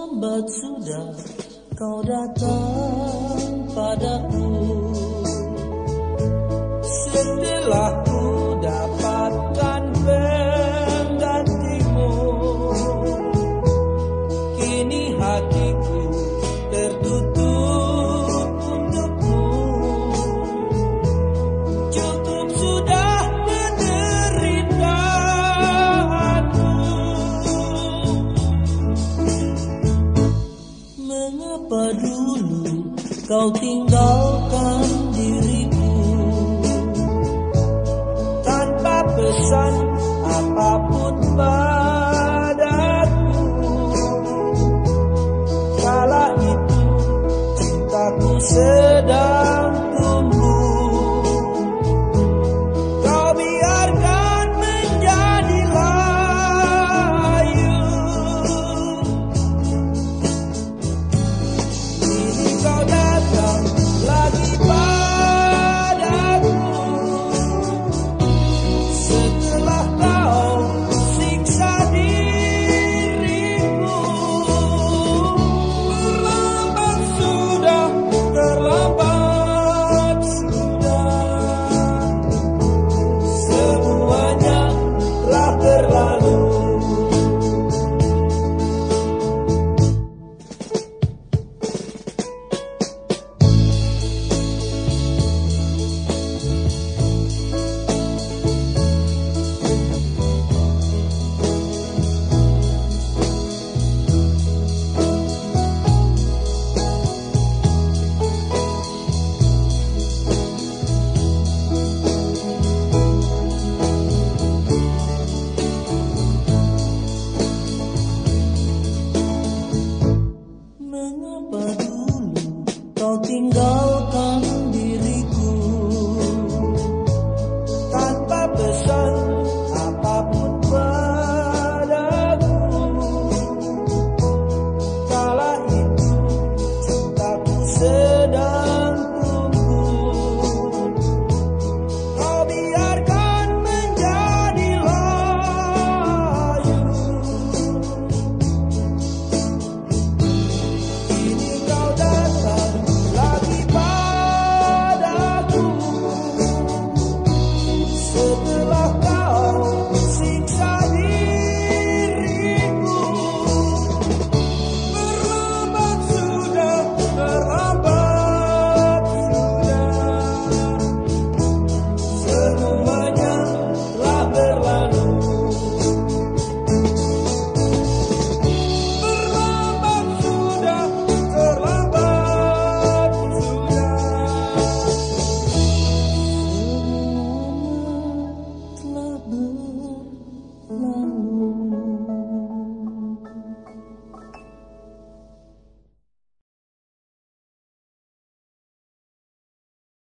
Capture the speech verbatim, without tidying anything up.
Terlambat sudah kau datang padaku, setelah ku dapatkan penggantimu. Kini hatiku tertutup untukmu. Cukup sudah penderitaanmu. Mengapa dulu kau tinggalkan diriku tanpa pesan apapun padaku? Kala itu cintaku sedang tumbuh, kau biarkan menjadi layu. Kini kau datang lagi padaku, setelah kau siksa diriku. Terlambat sudah, terlambat sudah, semuanya telah berlalu. Mengapa dulu kau tinggal